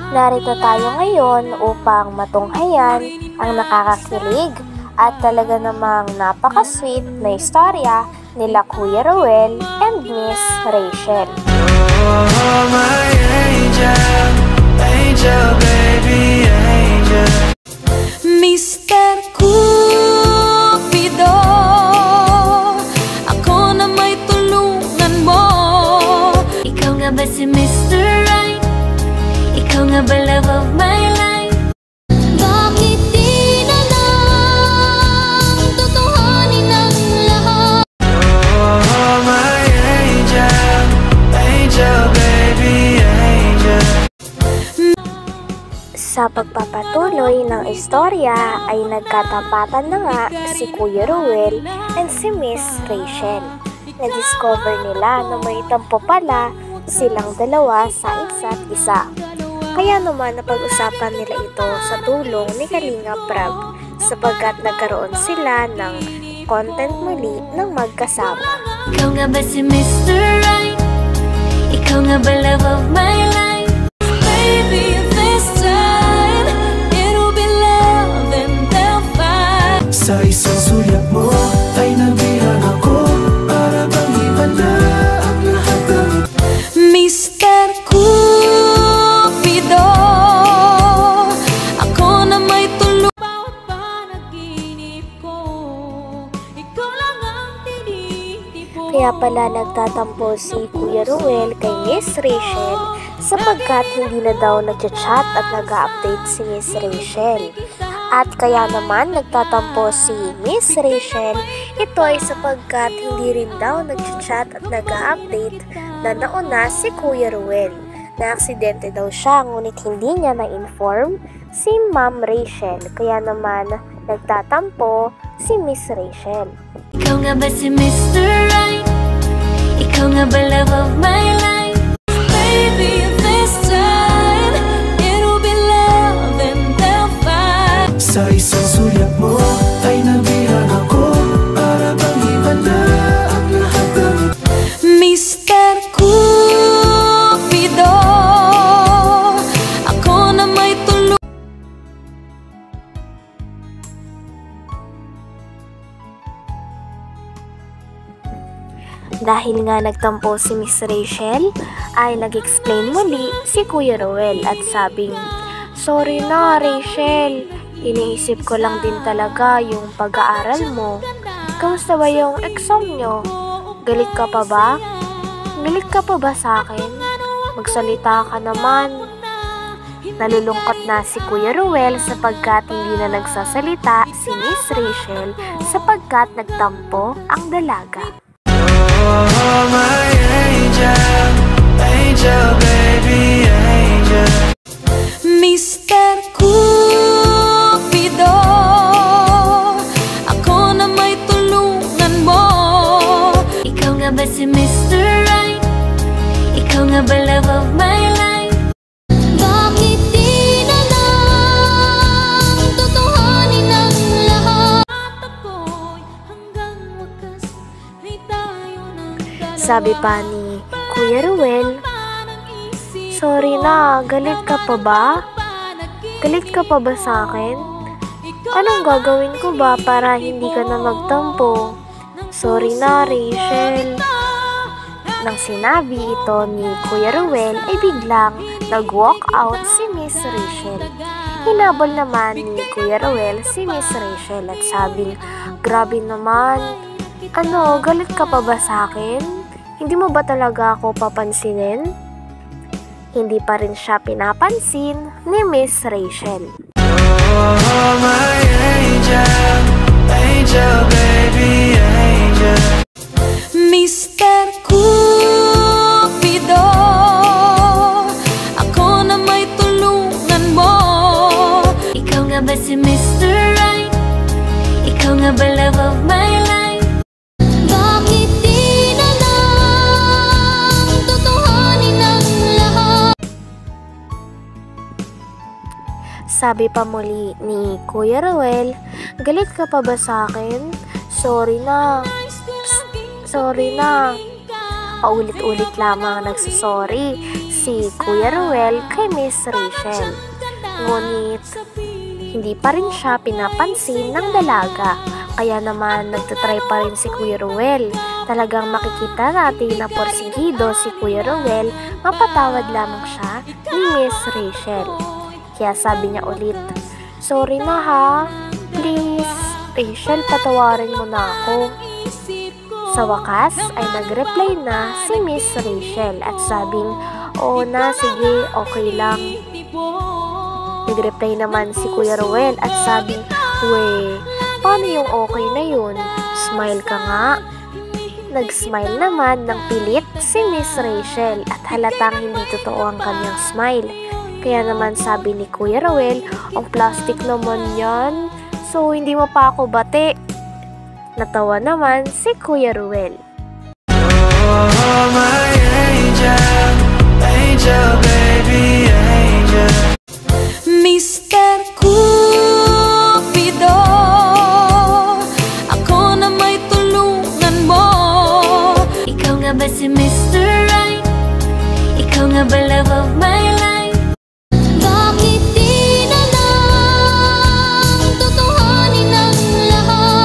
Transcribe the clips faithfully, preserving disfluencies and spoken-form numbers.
Narito tayo ngayon upang matunghayan ang nakakakilig at talaga namang napaka-sweet na istorya nila Kuya Ruel and Miss Rachel. Oh, my angel, angel, baby, angel. mister Cupido, ako na may tulungan mo. Ikaw nga ba si mister Right? Ikaw nga ba love of my life? Bakit di na lang tutuhanin ang lahat? Oh, my angel, angel, baby, angel. Sa pagpapatuloy ng istorya ay nagkatapatan na nga si Kuya Ruel and si Miss Rachel. Na-discover nila na may tampo pala silang dalawa sa isa't isa. Kaya naman napag-usapan nila ito sa tulong ni Kalinga Prab sapagkat nagkaroon sila ng content muli ng magkasama. Ikaw nga ba si mister Right? Ikaw nga ba love of my life? Baby, this time it'll be love and they'll fight. Sa isang sulyap mo ay nabihan ako para bang iba na ang lahat ng mister Cupido, ako na may tulong. Bawat panaginip ko, ikaw lang ang tinitipo. Kaya pala nagtatampo si Kuya Ruel kay Miss Rachel sapagkat hindi na daw nagchat-chat at nag-update si Miss Rachel. At kaya naman nagtatampo si Miss Rachel, ito ay sapagkat hindi rin daw nagchat-chat at nag-update na nauna si Kuya Ruel. Na-aksidente daw siya ngunit hindi niya na-inform si Ma'am Rachel. Kaya naman nagtatampo si Miss Rachel. Ikaw nga ba si mister Right? Ikaw nga ba love of my life? Baby, this time it'll be love and they'll fight. Sa isang sulyap mo ay nabihan ako para bang iba na ang lahat ng mister Cupido, ako na may tulong. Dahil nga nagtampo si Miss Rachel, ay nag-explain muli si Kuya Ruel at sabing, "Sorry na Rachel, iniisip ko lang din talaga yung pag-aaral mo. Kamusta ba yung exam nyo? Galit ka pa ba? Galit ka pa ba sa akin? Magsalita ka naman." Nalulungkot na si Kuya Ruel sapagkat hindi na nagsasalita si Miss Rachel sapagkat nagtampo ang dalaga. Oh, my angel, angel, baby, angel. mister Cupido, ako na may tulungan mo. Ikaw nga ba si mister Right? Ikaw nga ba love of my life? Bakit di na lang tutuhanin ang lahat? Ako'y hanggang wakas ay tayo ng dalawa. Sabi pa ni Kuya Ruel, "Sorry na, galit ka pa ba? Galit ka pa ba sa akin? Anong gagawin ko ba para hindi ka na magtampo? Sorry na, Rachel." Nang sinabi ito ni Kuya Ruel ay biglang nag-walk out si Miss Rachel. Hinabol naman ni Kuya Ruel si Miss Rachel at sabing, "Grabe naman, ano, galit ka pa ba sa akin? Hindi mo ba talaga ako papansinin?" Hindi pa rin siya pinapansin ni Miss Rachel. Oh, my angel, angel, baby, angel. mister Cupido, ako na may tulungan mo. Ikaw nga ba si mister Right? Ikaw nga ba love of my life? Bakit di na lang tutuhanin ang lahat? Sabi pa muli ni Kuya Ruel, "Galit ka pa ba sa akin? Sorry na. Psst, sorry na. Paulit-ulit lamang nagsusorry si Kuya Ruel kay Miss Rachel. Ngunit hindi pa rin siya pinapansin ng dalaga. Kaya naman nagtatry pa rin si Kuya Ruel. Talagang makikita natin na porsigido si Kuya Ruel, mapatawad lamang siya ni Miss Rachel. Kaya sabi niya ulit, "Sorry na ha, please, Rachel, patawarin mo na ako." Sa wakas ay nag-reply na si Miss Rachel at sabing, "Oo na, sige, okay lang." Nag-reply naman si Kuya Ruel at sabing, "We, paano yung okay na yun? Smile ka nga." Nag-smile naman ng pilit si Miss Rachel at halatang hindi totoo ang kanyang smile. Kaya naman sabi ni Kuya Ruel, "Ang plastic naman yan, so hindi mo pa ako bati." Natawa naman si Kuya Ruel. Oh, my angel, angel, baby, angel. Mister Cupido, ako na may tulungan mo. Ikaw nga ba si Mister Right? Ikaw nga ba love of my life? Bakit di na lang tutuhanin ang lahat?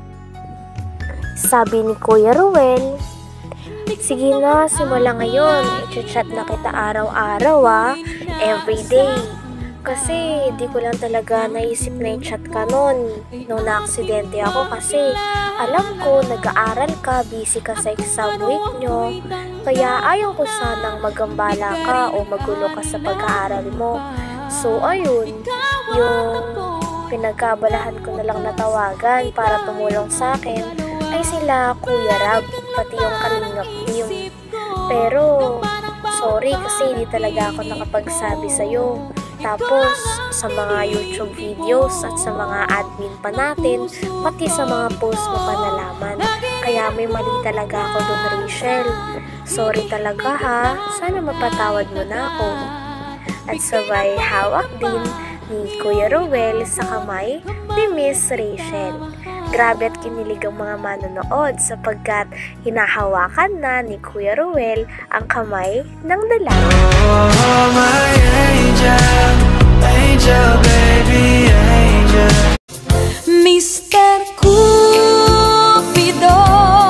Sabi ni Kuya Ruel, "Sige na, simula ngayon, i-chat na kita araw-araw ah, everyday. Kasi di ko lang talaga naisip na i-chat ka nun nung na-aksidente ako kasi alam ko nag-aaral ka, busy ka sa exam week nyo. Kaya ayaw ko sanang magambala ka o magulo ka sa pag-aaral mo. So ayun, yung pinagkabalahan ko na lang natawagan para tumulong sa akin ay sila Kuya Rab, pati yung Kalingap team. Pero sorry kasi di talaga ako nakapagsabi sa'yo. Tapos, sa mga YouTube videos at sa mga admin pa natin, pati sa mga post mo pa nalaman. Kaya may mali talaga ako dun, Rachel. Sorry talaga ha, sana mapatawad mo na ako." At sabay hawak din ni Kuya Ruel sa kamay ni Miss Rachel. Grabe at kinilig ang mga manonood sapagkat hinahawakan na ni Kuya Ruel ang kamay ng dalaga. Oh, my angel, angel, baby, angel. Mister Cupido,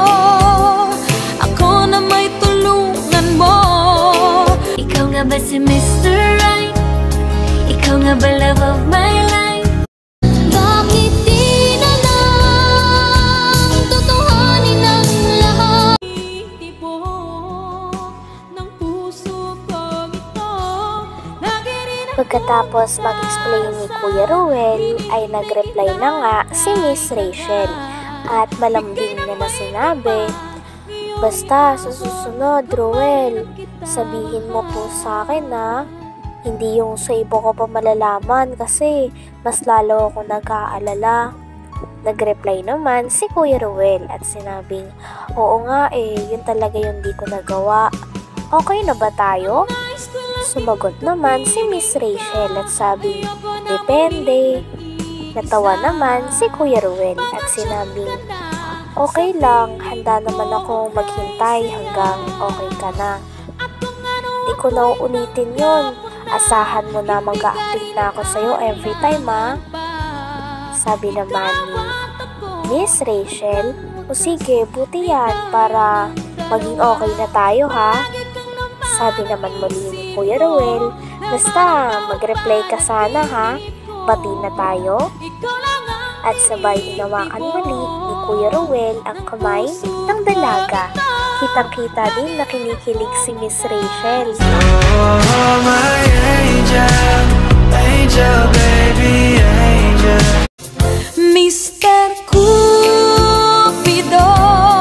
ako na may tulungan mo. Ikaw nga ba si Mister Right? Ikaw nga ba love of my life? Bakit di na lang tutuhanin ang lahat? Tipo ng puso ko ito. Pagkatapos mag-explain ni Kuya Ruel, ay nag-reply na nga si Miss Rachel at malambing niya na sinabi, "Basta sa susunod, Ruel, sabihin mo po sa akin na hindi yung sa iba ko pa malalaman kasi mas lalo ako nag-aalala." Nag-reply naman si Kuya Ruel at sinabing, "Oo nga eh, yun talaga yung di ko nagawa. Okay na ba tayo?" Sumagot naman si Miss Rachel at sabi, "Depende." Natawa naman si Kuya Ruel at sinabing, "Okay lang, handa naman akong maghintay hanggang okay ka na. Di ko na uulitin yun. Asahan mo na mag-a-update na ako sa'yo every time ha." Sabi naman ni Miss Rachel, "O sige, buti yan para maging okay na tayo ha." Sabi naman muli ni Kuya Ruel, "Basta mag-reply ka sana ha, bati na tayo." At sabay hinawakan muli ni Kuya Ruel ang kamay ng dalaga. Kitang-kita din na kinikilig si Miss Rachel. Oh, my angel, angel, baby, angel. Mister Cupido,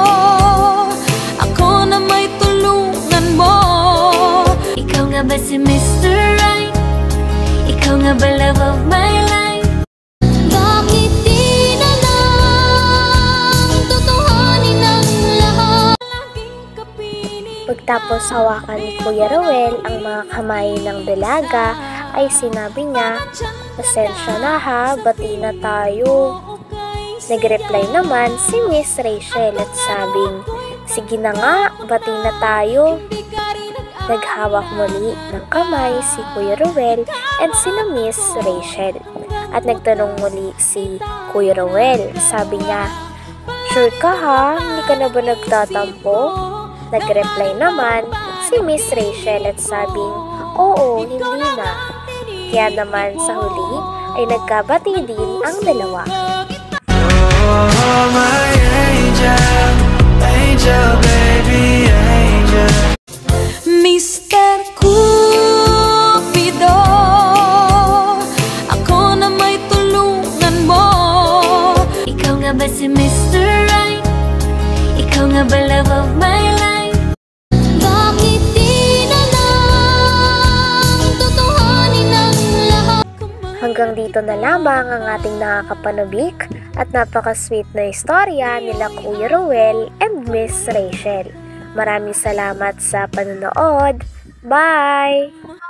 ako na may tulungan mo. Ikaw nga ba si Mister Right? Ikaw nga ba love of my life? Bakit di na lang tutuhanin ang lahat? Pagtapos hawakan ni Kuya Ruel ang mga kamay ng dalaga, ay sinabi niya, "Pasensya na ha, bati na tayo." Nag-reply naman si Miss Rachel at sabing, Sige na nga, bati na tayo. Naghawak muli ng kamay si Kuya Ruel and si na Miss Rachel. At nagtanong muli si Kuya Ruel. Sabi niya, "Sure ka ha? Hindi ka na ba nagtatampo?" Nag-reply naman si Miss Rachel at sabing, "Oo, hindi na." Kaya naman sa huli ay nagkabati din ang dalawa. Oh, my angel, angel, baby, angel. Mister Cupido, ako na may tulungan mo. Ikaw nga ba si Mister Right? Ikaw nga ba love of my life? Bakit di na lang tutuhanin ang lahat? Hanggang dito na lamang ang ating nakakapanubik at napaka-sweet na istorya nila Kuya Ruel and Miss Rachel. Maraming salamat sa panonood. Bye!